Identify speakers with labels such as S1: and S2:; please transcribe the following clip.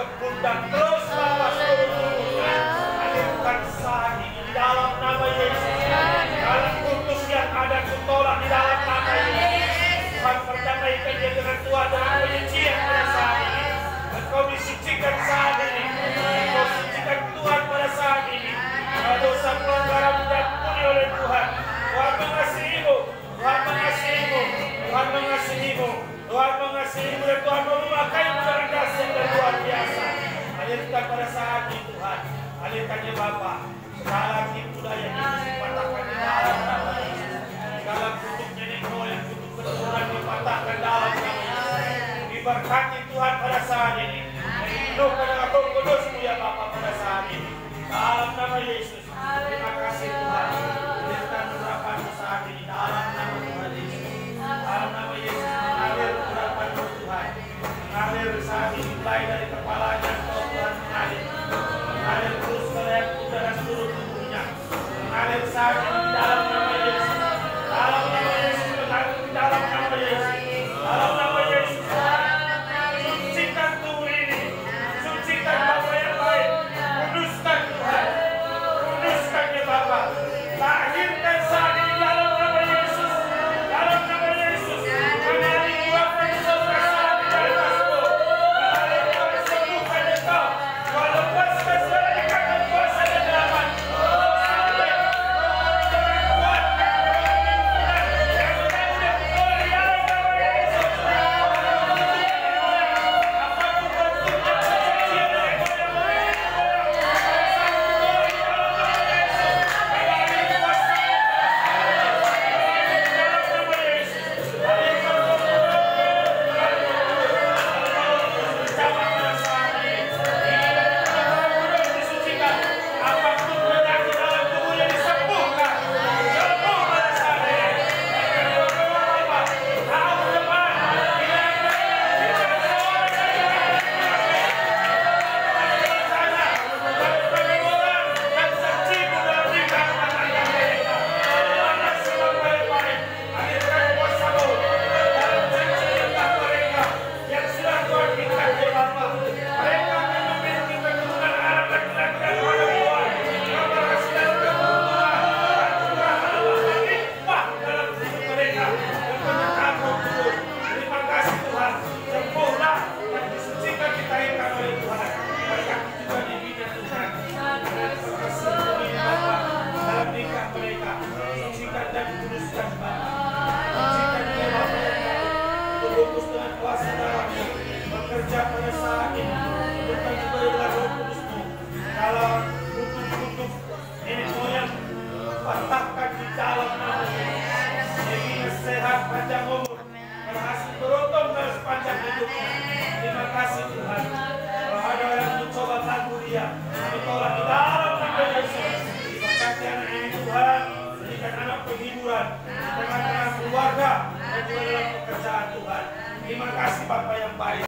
S1: kebun dan terus Bapa seluruh tubuhnya. Alirkan saat ini di dalam nama Yesus. Dalam kutus yang ada kutolak di dalam nama Yesus. Tuhan perdamaikan dia dengan Tuhan dengan penyucian pada saat ini. Engkau disucikan saat ini. Engkau sucikan Tuhan pada saat ini. Dosa pelanggaran diampuni oleh Tuhan. Tuhan mengasihimu. Tuhan mengasihimu. Tuhan mengasihimu. Tuhan mengasihimu dan Tuhan mau memakaimu dengan kasih yang luar biasa. Alirkan pada saat ini Tuhan. Alirkannya Bapa. Segala tipu daya itu dipatahkan di dalam nama Yesus. Segala kutubnya di moyang, kutub keturunan dipatahkan dalam nama Yesus. Diberkati Tuhan pada saat ini. Dipenuhkan dengan Roh Kudus-Mu ya Bapa pada saat ini. Dalam nama Yesus. Terima kasih Tuhan. Alirkan urapan-Mu saat ini dalam nama Tuhan Yesus. Dalam nama Yesus mengalir urapan-Mu Tuhan. Mengalir saat ini mulai dari kepalanya Engkau Tuhan mengalir. Mengalir terus ke leher udara seluruh tubuhnya. Mengalir saat ini di dalam nama Yesus. Dalam nama Yesus mengalir di dalam nama Yesus. Dalam nama Yesus. Sucikan tubuh ini. Sucikan Bapa yang baik. Kuduskan Tuhan. Kuduskan ya Bapa. Lahirkan saat ini dalam nama Yesus. Dalam nama Yesus. Mengalir urapan sorga saat ini dari atasmu. Mengalir Tuhan sembuhkan engkau. Tuhan lepaskan segala ikatan kuasa dan dalaman. Keluarga dan juga dalam pekerjaan Tuhan. Terima kasih Bapa yang baik.